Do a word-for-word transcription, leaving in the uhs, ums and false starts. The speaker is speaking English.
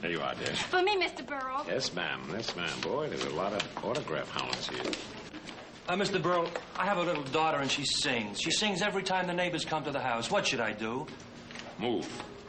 There you are, dear. For me, Mister Berle. Yes, ma'am. Yes, ma'am. Boy, there's a lot of autograph hounds here. Uh, Mister Berle, I have a little daughter and she sings. She sings every time the neighbors come to the house. What should I do? Move.